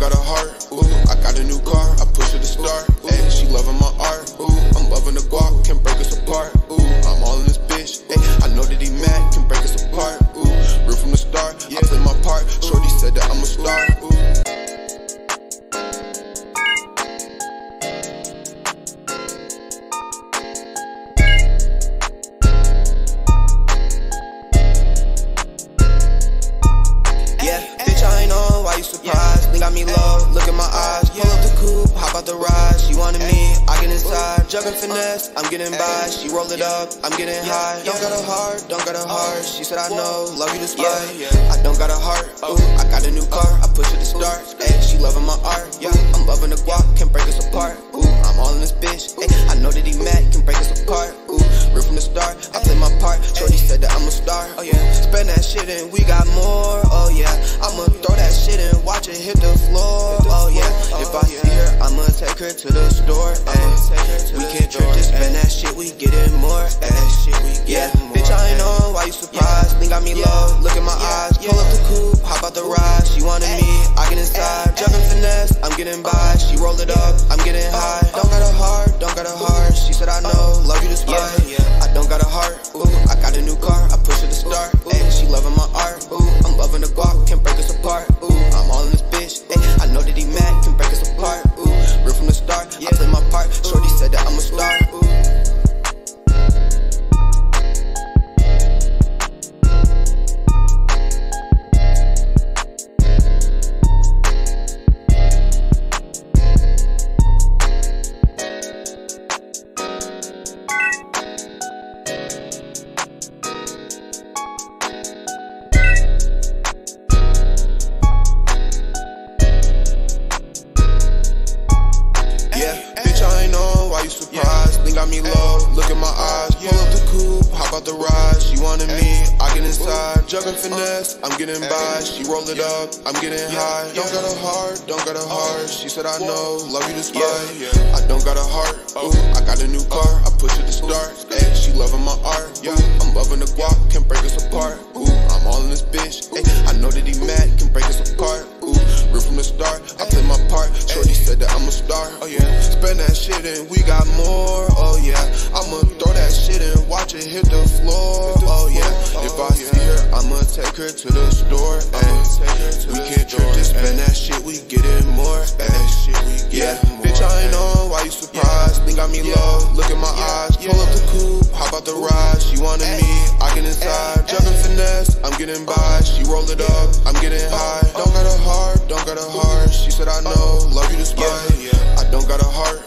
got a heart, ooh, I got a new car, I push her to start, ayy, she loving my art, ooh, I'm loving the guap, can't break us apart, ooh, I'm all in this bitch, ayy, I know that he mad, can break us apart, ooh, real from the start, I play my part, shorty said that I'm a star, ooh. Surprised, think got me low, look in my eyes. Pull up the coupe, hop out the ride. She wanted me, I get inside. Jugging finesse, I'm getting by. She roll it up, I'm getting high. Don't got a heart, don't got a heart. She said I know, love you to spite. I don't got a heart, ooh, I got a new car, I push it to start. Ayy, she loving my art, I'm loving the guap, can't break us apart. Ooh, I'm all in this bitch, ayy, I know that he mad, can break us apart. Ooh, real from the start, I play my part. Shorty said that I'm a star, oh yeah. Spend that shit and we got more, oh yeah. I'ma throw that shit and watch it hit the floor, oh yeah. If I see her, I'ma take her to the store, ayy. We can't trip, just spend that shit, we getting more, ayy. Yeah, bitch, I ain't know why you surprised. Think got me low, look in my eyes. Pull up the coupe, hop out the ride. She wanted me, I get inside. Jugging finesse, I'm getting by. She roll it up, I'm getting high. Don't got a heart, don't got a heart. She said I know, love you to spite. I don't got a heart, ooh, I got a new car, I push it to start. Ayy, she loving my art, ooh, I'm loving the guap, can't break us apart. Ooh, I'm all in this bitch, ayy, I know that he mad, can break us apart. Ooh, real from the start, I play my part. Shorty said that I'm a star. Ooh. Surprised, think got me low, look in my eyes. Pull up the coupe, hop out the ride. She wanted me, I get inside. Jugging finesse, I'm getting by. She roll it up, I'm getting high. Don't got a heart, don't got a heart. She said I know, love you to spite. I don't got a heart, ooh, I got a new car, I push it to start. Ayy, she loving my art, ooh, I'm loving the guap, can't break us apart. Ooh, I'm all in this bitch, ayy, I know that he mad, can break us apart. Ooh, real from the start, I play my part. Shorty said that I'm a star, oh yeah. Spend that shit and we got more, oh yeah. I'ma throw that shit and watch it hit the floor, oh yeah. If I see her, I'ma take her to the store, ayy. We can't trip, just spend that shit, we getting more, ayy. Yeah, bitch, I ain't know why you surprised. Think got me low, look in my eyes. Pull up the coupe, hop out the ride. She wanted me, I get inside. Jugging finesse, I'm getting by. She roll it up, I'm getting high. Don't got a heart, don't got a heart. She said I know, love you to spite. I don't got a heart,